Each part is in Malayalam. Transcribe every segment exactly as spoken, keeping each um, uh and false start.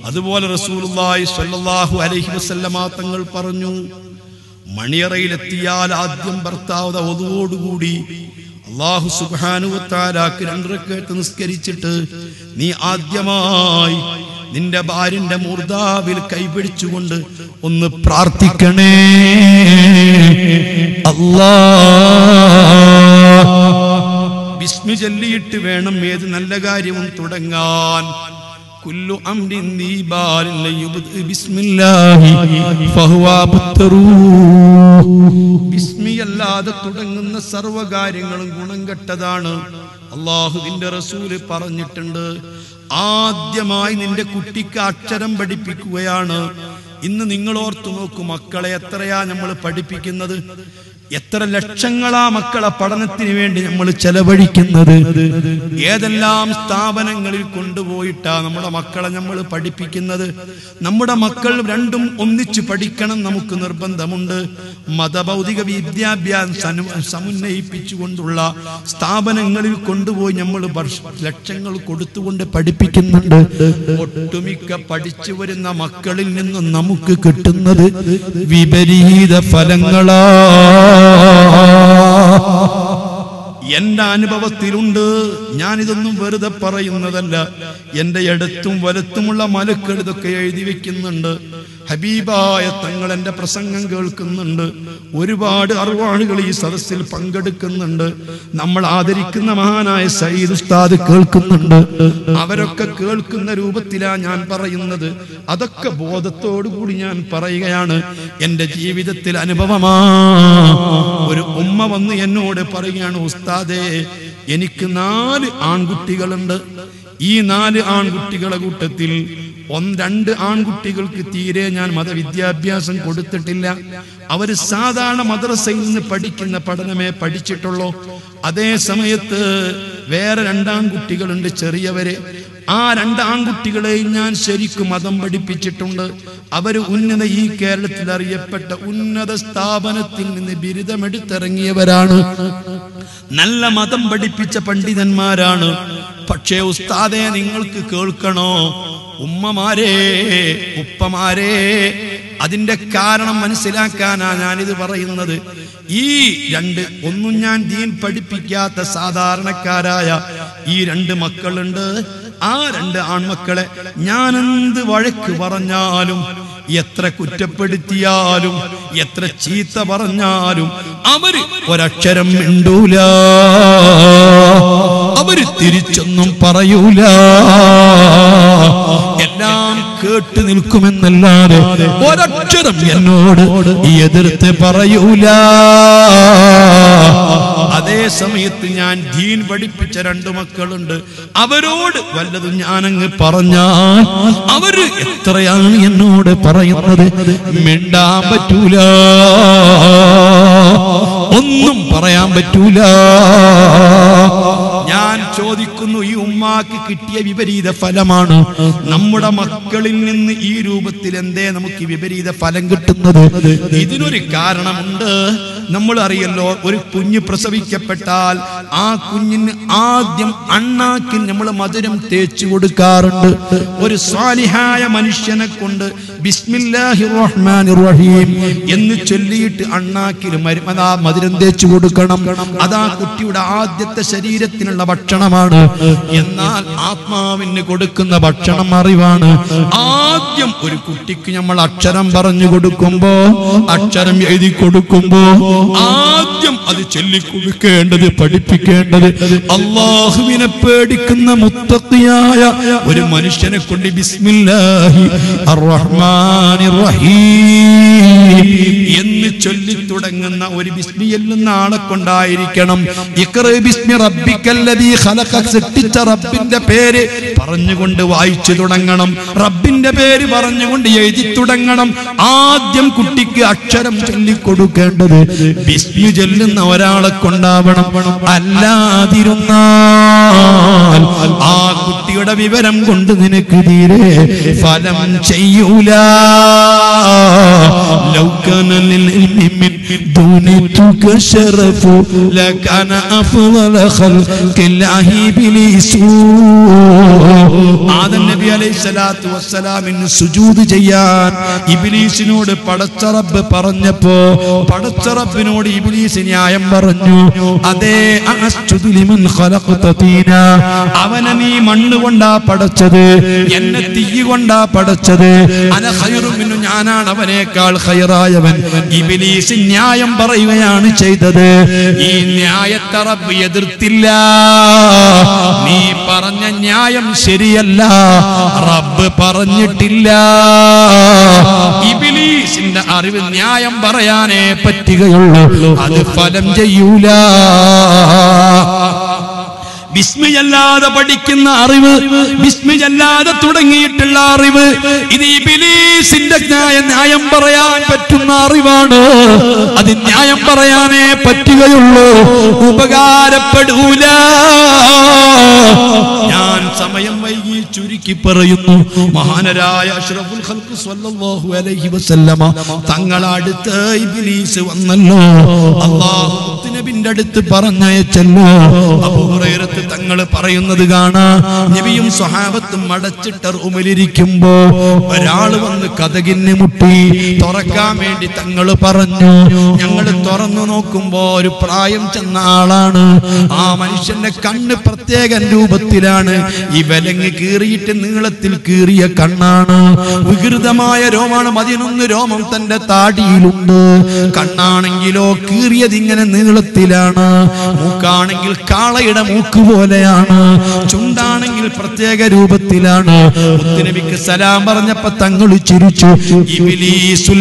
അതുപോലെ റസൂലുള്ളാഹി സ്വല്ലല്ലാഹു അലൈഹി വസല്ലമ തങ്ങൾ പറഞ്ഞു, മണിയറയിലെത്തിയാൽ ആദ്യം ഭർത്താവ് ഒതുവോടുകൂടി അല്ലാഹു സുബ്ഹാനഹു വ തആലക്ക് രണ്ട് റക്അത്ത് നിസ്കരിച്ചിട്ട് നീ ആദ്യമായി നിന്റെ ഭാര്യന്റെ മൂർധാവിൽ കൈപിടിച്ചുകൊണ്ട് ഒന്ന് പ്രാർത്ഥിക്കണേ, അല്ലാഹ് ബിസ്മി ചൊല്ലിയിട്ട് വേണം ഏത് നല്ല കാര്യവും തുടങ്ങാൻ. കുല്ലു അംരിൻ നീബാലിൻ ലയുബ്ദി ബിസ്മില്ലാഹി ഫഹുവ അബ്തറൂ. ബിസ്മി അല്ലാതെ തുടങ്ങുന്ന സർവകാര്യങ്ങളും ഗുണം കെട്ടതാണ്. അല്ലാഹുവിന്റെ റസൂല് പറഞ്ഞിട്ടുണ്ട്, ആദ്യമായി നിന്റെ കുട്ടിക്ക് അക്ഷരം പഠിപ്പിക്കുകയാണ്. ഇന്ന് നിങ്ങൾ ഓർത്തു നോക്കൂ, മക്കളെ എത്രയാ നമ്മൾ പഠിപ്പിക്കുന്നത്? എത്ര ലക്ഷങ്ങളാ മക്കളെ പഠനത്തിന് വേണ്ടി നമ്മൾ ചെലവഴിക്കുന്നത്? ഏതെല്ലാം സ്ഥാപനങ്ങളിൽ കൊണ്ടുപോയിട്ടാ നമ്മുടെ മക്കളെ നമ്മൾ പഠിപ്പിക്കുന്നത്? നമ്മുടെ മക്കൾ രണ്ടും ഒന്നിച്ച് പഠിക്കണം നമുക്ക് നിർബന്ധമുണ്ട്. മതഭൗതിക വിദ്യാഭ്യാസം സമുന്നയിപ്പിച്ചുകൊണ്ടുള്ള സ്ഥാപനങ്ങളിൽ കൊണ്ടുപോയി നമ്മൾ ലക്ഷങ്ങൾ കൊടുത്തുകൊണ്ട് പഠിപ്പിക്കുന്നുണ്ട്. ഒട്ടുമിക്ക പഠിച്ചു വരുന്ന മക്കളിൽ നിന്നും നമുക്ക് കിട്ടുന്നത് വിപരീത ഫലങ്ങളാ. എന്റെ അനുഭവത്തിലുണ്ട്. ഞാനിതൊന്നും വെറുതെ പറയുന്നതല്ല. എന്റെ അടുത്തും വലത്തുമുള്ള മലക്കൾ ഇതൊക്കെ എഴുതി വെക്കുന്നുണ്ട്. ഹബീബായ തങ്ങൾ എന്റെ പ്രസംഗം കേൾക്കുന്നുണ്ട്. ഒരുപാട് അർവാഹുകൾ ഈ സദസ്സിൽ പങ്കെടുക്കുന്നുണ്ട്. നമ്മൾ ആദരിക്കുന്ന മഹാനായ സയ്യിദ് ഉസ്താദ് കേൾക്കുന്നുണ്ട്. അവരൊക്കെ കേൾക്കുന്ന രൂപത്തിലാ ഞാൻ പറയുന്നത്. അതൊക്കെ ബോധത്തോടു കൂടി ഞാൻ പറയുകയാണ്. എന്റെ ജീവിതത്തിൽ അനുഭവമാ. ഒരു ഉമ്മ വന്ന് എന്നോട് പറയുകയാണ്, ഉസ്താദേ എനിക്ക് നാല് ആൺകുട്ടികളുണ്ട്. ഈ നാല് ആൺകുട്ടികളെ കൂട്ടത്തിൽ ഒന്ന് രണ്ട് ആൺകുട്ടികൾക്ക് തീരെ ഞാൻ മതവിദ്യാഭ്യാസം കൊടുത്തിട്ടില്ല. അവര് സാധാരണ മദ്രസയിൽ നിന്ന് പഠിക്കുന്ന പഠനമേ പഠിച്ചിട്ടുള്ളൂ. അതേ സമയത്ത് വേറെ രണ്ടാൺകുട്ടികളുണ്ട്, ചെറിയവര്. ആ രണ്ട് ആൺകുട്ടികളെയും ഞാൻ ശരിക്കും മതം പഠിപ്പിച്ചിട്ടുണ്ട്. അവര് ഉന്നത ഈ കേരളത്തിൽ അറിയപ്പെട്ട ഉന്നത സ്ഥാപനത്തിൽ നിന്ന് ബിരുദമെടുത്തിറങ്ങിയവരാണ്. നല്ല മതം പഠിപ്പിച്ച പണ്ഡിതന്മാരാണ്. പക്ഷേ ഉസ്താദെ നിങ്ങൾക്ക് കേൾക്കണോ, ഉമ്മമാരെ ഉപ്പമാരെ, അതിന്റെ കാരണം മനസ്സിലാക്കാനാ ഞാനിത് പറയുന്നത്. ഈ രണ്ട് ഒന്നും ഞാൻ ദീൻ പഠിപ്പിക്കാത്ത സാധാരണക്കാരായ ഈ രണ്ട് മക്കളുണ്ട്. ആ രണ്ട് ആൺമക്കളെ ഞാനെന്ത് വഴക്ക് പറഞ്ഞാലും, എത്ര കുറ്റപ്പെടുത്തിയാലും, എത്ര ചീത്ത പറഞ്ഞാലും അവര് ഒരക്ഷരം മിണ്ടൂല, അവര് തിരിച്ചൊന്നും പറയൂല. എല്ലാം കേട്ട് നിൽക്കുമെന്നല്ലാതെ ഒരക്ഷരം എന്നോട് എതിർത്ത് പറയൂല. അതേ സമയത്ത് ഞാൻ ദീൻ പഠിപ്പിച്ച രണ്ടു മക്കളുണ്ട്. അവരോട് വല്ലതും ഞാനങ്ങ് പറഞ്ഞാൽ അവര് എത്രയാണ് എന്നോട് പറയുന്നത്, മിണ്ടാൻ പറ്റൂല, ഒന്നും പറയാൻ പറ്റൂല. ഞാൻ ചോദിക്കുന്നു, ഈ ഉമ്മാക്ക് കിട്ടിയ വിപരീത ഫലമാണ്. നമ്മുടെ മക്കളിൽ നിന്ന് ഈ രൂപത്തിൽ എന്തേ നമുക്ക് വിപരീത ഫലം കിട്ടുന്നത്? ഇതിനൊരു കാരണമുണ്ട്. നമ്മൾ അറിയല്ലോ, ഒരു കുഞ്ഞ് പ്രസവിക്കപ്പെട്ടാൽ ആ കുഞ്ഞിന് ആദ്യം അണ്ണാക്കിൽ നമ്മൾ മധുരം തേച്ചു കൊടുക്കാറുണ്ട്. ഒരു സ്വാലിഹായ മനുഷ്യനെ കൊണ്ട് ബിസ്മില്ലാഹിർ റഹ്മാനിർ റഹീം എന്ന് ചൊല്ലിയിട്ട് അണ്ണാക്കിൽ മരുമതാ മധുരം തേച്ചു കൊടുക്കണം. അതാ കുട്ടിയുടെ ആദ്യത്തെ ശരീരത്തിനുള്ള ഭക്ഷണമാണ്. എന്നാൽ ആത്മാവിന് കൊടുക്കുന്ന ഭക്ഷണം അറിവാണ്. ആദ്യം ഒരു കുട്ടിക്ക് നമ്മൾ അക്ഷരം പറഞ്ഞു കൊടുക്കുമ്പോ, അക്ഷരം എഴുതി കൊടുക്കുമ്പോ ആദ്യം അത് ചൊല്ലിക്കൊടുക്കേണ്ടത്, പഠിപ്പിക്കേണ്ടത് അല്ലാഹുവിനെ പേടിക്കുന്ന മുത്തഖിയായ ഒരു മനുഷ്യനെ കൊണ്ട് ബിസ്മില്ലാഹി അർറഹ്മാനിർ റഹീം എന്ന് ചൊല്ലി തുടങ്ങുന്ന ഒരു ബിസ്മി എല്ലുന്ന ആളെ കൊണ്ടായിരിക്കണം. ഇഖ്റ ബിസ്മി റബ്ബിക്കല്ലദീ ഖലഖ, സൃഷ്ടിച്ച റബ്ബിന്റെ പേര് പറഞ്ഞുകൊണ്ട് വായിച്ചു തുടങ്ങണം. റബ്ബിന്റെ പേര് പറഞ്ഞുകൊണ്ട് എഴുതി തുടങ്ങണം. ആദ്യം കുട്ടിക്ക് അക്ഷരം ചൊല്ലിക്കൊടുക്കേണ്ടത് ബിസ്മി ചൊല്ലുന്ന ഒരാളെ കൊണ്ടാവണം. അല്ലാതിരുന്നാൽ ആ കുട്ടിയുടെ വിവരം കൊണ്ട് നിനക്ക് തീരെ ഫലം ചെയ്യൂല. ലൗ കാന ലിൽ ഇൽമി മിൻ ദൂനിക ശറഫു ലകാന അഫ്ളല ഖൽഖില്ലാഹി ഇബ്ലീസു. ആദം നബി അലൈഹിസ്സലാത്തു വസ്സലാമിന് സുജൂദ് ചെയ്യാൻ ഇബ്ലീസിനോട് പടച്ച റബ്ബ് പറഞ്ഞപ്പോ പടച്ച റബ്ബിനോട് ഇബ്ലീസ് ന്യായം പറഞ്ഞു. അതേ അസ്ജുദു ലിമൻ ഖലഖത തീന, അവനെ നീ മണ്ണ് കൊണ്ടാ പടച്ചത്, എന്നെ തീ കൊണ്ടാ പടച്ചത്. അന ഖൈറു മിന്നു, ഞാനാണ് അവനേക്കാൾ ഖൈറായവൻ. ഇബ്ലീസ് ന്യായം പറയുകയാണ് ചെയ്തത്. ഈ ന്യായത്തെ റബ്ബ് എതിർത്തില്ല. നീ പറഞ്ഞ ന്യായം ശരിയല്ല, റബ്ബ് പറഞ്ഞിട്ടില്ല. ഇബ്ലീസിന്റെ അറിവ് ന്യായം പറയാനേ പറ്റുകയുള്ളൂ, അത് ഫലം ചെയ്യൂല. ബിസ്മിയല്ലാതെ പഠിക്കുന്ന അറിവ്, ബിസ്മിയല്ലാതെ തുടങ്ങിയിട്ടുള്ള അറിവ്, ഇത് ഇബ്ലീസിന്റെ ന്യായം പറയാൻ പറ്റുന്ന അറിവാണ്. അത് ന്യായം പറയാനേ പറ്റുകയുള്ളൂ, ഉപകാരപ്പെടൂല. ഞാൻ സമയം വൈകി ചുരുക്കി പറയുന്നു. മഹാനരായ അഷ്റഫുൽ ഖൽഖ് സ്വല്ലല്ലാഹു അലൈഹി വസല്ലമ തങ്ങളെ അടുത്ത് ഇബ്ലീസ് വന്നല്ലോ. അല്ലാഹു നബിയുടെ അടുത്ത് പറഞ്ഞയച്ചല്ലോ. അബൂ ഹുറൈറ തങ്ങൾ പറയുന്നത് കാണാം. നബിയും സ്വഹാബത്തും അടച്ചിട്ട റൂമിലിരിക്കുമ്പോ ഒരാള് വന്ന് കതകിന് മുട്ടി. തുറക്കാൻ വേണ്ടി തങ്ങൾ പറഞ്ഞു. ഞങ്ങൾ തുറന്നു നോക്കുമ്പോ ഒരു പ്രായം ചെന്ന ആളാണ്. ആ മനുഷ്യന്റെ കണ്ണ് പ്രത്യേക രൂപത്തിലാണ്. ഈ വിലങ്ങ് കീറിയിട്ട് നീളത്തിൽ കീറിയ കണ്ണാണ്. വികൃതമായ രോമാണ്. പതിനൊന്ന് രോമം തന്റെ താടിയിലുണ്ട്. കണ്ണാണെങ്കിലോ കീറിയത് ഇങ്ങനെ നീളത്തിലാണ്. മൂക്കാണെങ്കിൽ കാളയുടെ മൂക്ക് പോലെയാണ്. ചുണ്ടാണെങ്കിൽ പ്രത്യേക രൂപത്തിലാണ്. മുത്തുനബിക്ക് സലാം പറഞ്ഞപ്പോ തങ്ങൾ ചിരിച്ചു. ഇബ്ലീസുൽ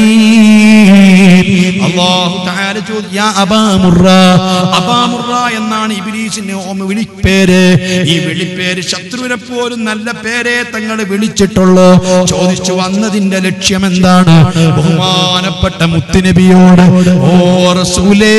ലഈൻ. അല്ലാഹു തആല ചോദിച്ചു, യാ അബാ മുർറ. അബാ മുർറ എന്നാണ് ഇബ്ലീസിന്റെ വിളിപ്പേര്. ഈ വിളിപ്പേര് ശത്രുവിനെ പോലും നല്ല പേരെ തങ്ങൾ വിളിച്ചിട്ടുള്ളൂ. ചോദിച്ചു, വന്നതിന്റെ ലക്ഷ്യം എന്താണ്? ബഹുമാനപ്പെട്ട മുത്തുനബിയോട്, ഓ റസൂലേ,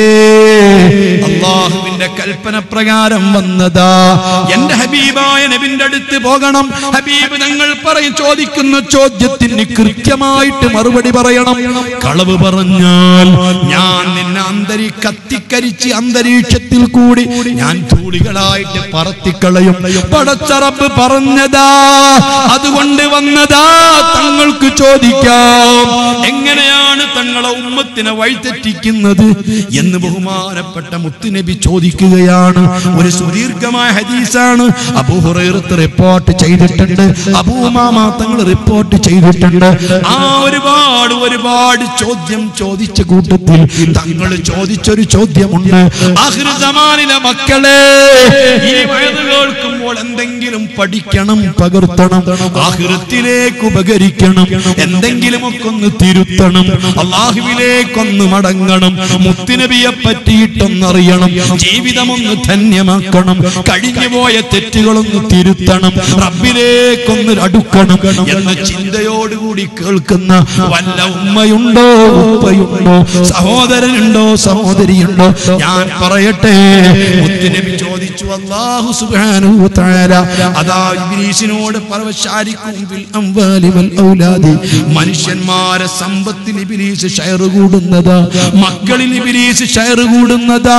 അല്ലാഹുവിന്റെ കൽപ്പന പ്രകാരം വന്നതാ. എന്റെ ഹബീബായ നബിന്റെ അടുത്ത് പോകണം. ഹബീബ് തങ്ങൾ പറയും, ചോദിക്കുന്ന ചോദ്യത്തിന് കൃത്യമായിട്ട് മറുപടി പറയണം. കളവ് പറഞ്ഞാൽ ഞാൻ നിന്നെ അന്തരീ കത്തിക്കരിച്ച് അന്തരീക്ഷത്തിൽ കൂടി ഞാൻ ധൂളികളായിട്ട് പറത്തിക്കളയും. പടച്ച റബ്ബ് പറഞ്ഞതാ, അതുകൊണ്ട് വന്നതാ. തങ്ങൾക്ക് ചോദിക്കാം, എങ്ങനെയാണ് തങ്ങളെ ഉമ്മത്തിനെ വഴിതെറ്റിക്കുന്നത് എന്ന് ബഹുമാനപ്പെട്ട മുത്തുനബി ചോദിക്കുകയാണ്. ഒരു സുദീർഘമായ ഹദീസാണ്. അബൂ ഹുറൈറ റിപ്പോർട്ട് ചെയ്തിട്ടുണ്ട്, അബൂ ഉമാമ തങ്ങൾ റിപ്പോർട്ട് ചെയ്തിട്ടുണ്ട്. ആ ഒരുപാട് ഒരുപാട് ചോദ്യം ചോദിച്ച കൂട്ടത്തിൽ തങ്ങൾ ചോദിച്ചൊരു ചോദ്യമുണ്ട്. ആഖിർ സമാനിലെ മക്കളെ, ഈ വയത് കേൾക്കുമ്പോൾ എന്തെങ്കിലും പഠിക്കണം, പകർത്തണം, ആഖിറത്തിലേക്ക് ഉപകരിക്കണം, എന്തെങ്കിലുമൊക്കെ ഒന്ന് തിരുത്തണം, അല്ലാഹുവിലേക്കൊന്ന് മടങ്ങണം, മുത്തുനബിയെ പറ്റിയിട്ടൊന്നറിയണം, ജീവിതമൊന്ന് ധന്യമാക്കണം, കഴിഞ്ഞുപോയ തെറ്റുകളൊന്ന് തിരുത്തണം, റബ്ബിലേക്കൊന്ന് അടുക്കണം എന്ന ചിന്തയോടുകൂടി കേൾക്കുന്ന വല്ല ഉമ്മയുണ്ടോ, ഉപ്പയുണ്ടോ, സഹോദരനുണ്ടോ, സഹോദരിയുണ്ടോ? ഞാൻ പറയട്ടെ, മുത്തുനബി ചോദിച്ചു. അല്ലാഹു സുബ്ഹാനഹു വ തആല അതാ ഇബ്ലീസിനോട് പറവശാരിക്കും ബിൽ അംവാലി വൽ ഔലാദി, മനുഷ്യന്മാരെ സമ്പത്തിൽ ഇബ്ലീസ് ഷെയർ കൂടുന്നതാ, മക്കളിൽ ഇബ്ലീസ് ഷെയർ കൂടുന്നതാ.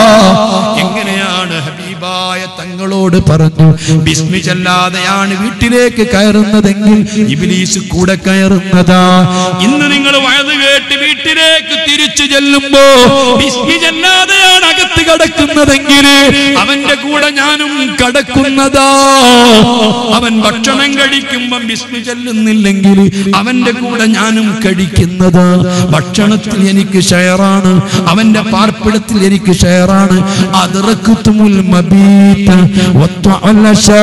എങ്ങനെയാണ്? ഹബീബായ തങ്ങളോട് പറഞ്ഞു, ബിസ്മി ചൊല്ലാതെയാണ് വീട്ടിലേക്ക് കയറുന്നതെങ്കിൽ ഇബ്ലീസ് കൂടെ കയറുന്നതാ. ഇന്ന് നിങ്ങൾ വയത് കേട്ട് വീട്ടിലേക്ക് തിരിച്ചു ചെല്ലുമ്പോ ബിസ്മി ചൊല്ലാതെയാണ് അകത്ത് കടക്കുന്നതെങ്കിൽ അവന്റെ കൂടെ ഞാനും കടക്കുന്നതാ. അവൻ ഭക്ഷണം കഴിക്കുമ്പം ബിസ്മി ചൊല്ലുന്നില്ലെങ്കിൽ അവന്റെ കൂടെ ഞാനും കഴിക്കുന്നതാ. ഭക്ഷണത്തിൽ എനിക്ക് ഷെയറാണ്, അവന്റെ പാർപ്പിടത്തിൽ എനിക്ക് ഷെയറാണ്. അദ്റക്തുമുൽ മബീത വത്തഅലശാ,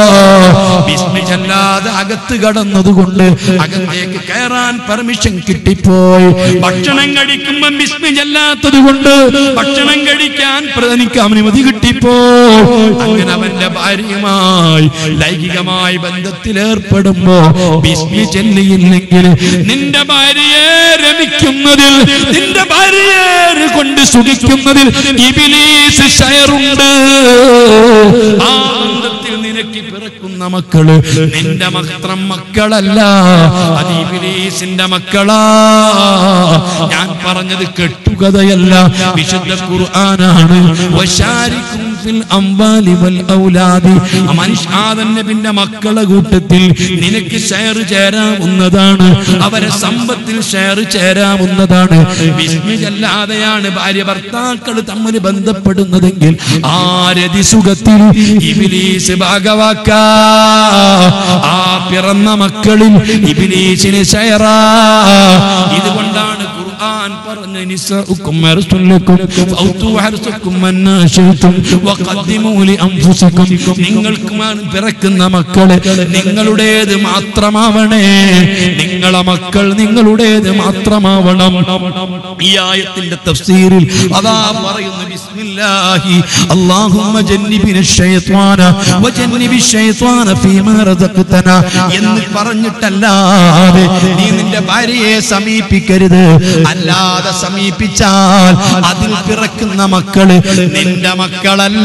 ബിസ്മി ചൊല്ലാതെ അകത്ത് കടന്നതുകൊണ്ട് അകത്തേക്ക് കയറാൻ പെർമിഷൻ കിട്ടിപ്പോയി. ഭക്ഷണം കഴിക്കുമ്പം ബിസ്മി ചൊല്ലാത്തത് കൊണ്ട് ഭക്ഷണം കഴിക്കാൻ എനിക്ക് അനുമതി കിട്ടിപ്പോയി. അങ്ങനെ അവന്റെ ഭാര്യയുമായി ലൈംഗികമായ ബന്ധത്തിലേർപ്പെടുമ്പോ ബിസ്മി ചൊല്ലിയില്ലെങ്കിൽ നിന്റെ ഭാര്യയെ രമിക്കുന്നതിൽ, നിന്റെ ഭാര്യയെ കൊണ്ട് സുഖിക്കുന്നതിൽ ഇബ്ലീസ് ഷെയറുണ്ട്. ആ ബന്ധത്തിൽ നിനക്ക് പിറക്കുന്ന മക്കള് നിന്റെ മാത്രം മക്കളല്ല, അത് ഇബ്ലീസിന്റെ മക്കളാ. ഞാൻ പറഞ്ഞത് കെട്ടുകഥയല്ല, വിശുദ്ധ ഖുർആനാണ്. വശാരിക്കും ഫിൽ അംവാലി വൽ ഔലാദി, മനുഷ്യാദൻ നബിയുടെ മക്കളെ കൂട്ടത്തിൽ നിനക്ക് ഷെയർ ചേരാവുന്നതാണ്, അവരെ സമ്പത്തിൽ ഷെയർ ചേരാവുന്നതാണ്. വിസ്മിയല്ലാതെയാണ് ഭാര്യ ഭർത്താക്കൾ തമ്മിൽ ബന്ധപ്പെടുന്നതെങ്കിൽ ആരതി സുഖത്തിൽ ഇബ്ലീസ് ഭാഗവാക്കാ. ആ പിറന്ന മക്കളിൽ ഇബ്ലീസിന് ഷെയറാ. ഇതുകൊണ്ടാണ് ഖുർആൻ പറഞ്ഞു നിസാഉക്കും മർസുലക്കും ഫൗതു ഹർസുക്കും മന്നാശിതും വഖദ്ദിമൂ ലി അൻഫുസിക്കും. നിങ്ങൾക്ക് പിറക്കുന്ന മക്കളെ നിങ്ങളുടേത് മാത്രമാവണേ, നിങ്ങളെ മക്കൾ നിങ്ങളുടേത് മാത്രമാവണം. ഈ ആയത്തിന്റെ തഫ്സീറിൽ അതാ പറയുന്നു, ബിസ്മില്ലാഹി അല്ലാഹുമ്മ ജന്നിബിന ശൈത്വാന വജന്നിബി ശൈത്വാന ഫീമാ റസഖ്തനാ എന്ന് പറഞ്ഞിട്ടല്ലാതെ നീ നിന്റെ ഭാര്യയെ സമീപിക്കരുത്. അല്ലാതെ സമീപിച്ചാൽ അതിൽ പിറക്കുന്ന മക്കള് നിന്റെ മക്കളല്ല,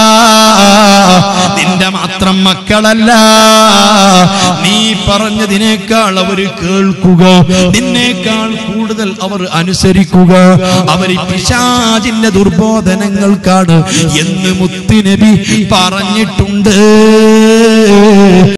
നിന്റെ മാത്രം മക്കളല്ല. നീ പറഞ്ഞതിനേക്കാൾ അവർ കേൾക്കുക, നിന്നേക്കാൾ കൂടുതൽ അവർ അനുസരിക്കുക. അവർ പിശാചിന്റെ ദുർബോധനങ്ങൾക്കാണ് എന്ന് മുത്തുനബി പറഞ്ഞിട്ടുണ്ട്.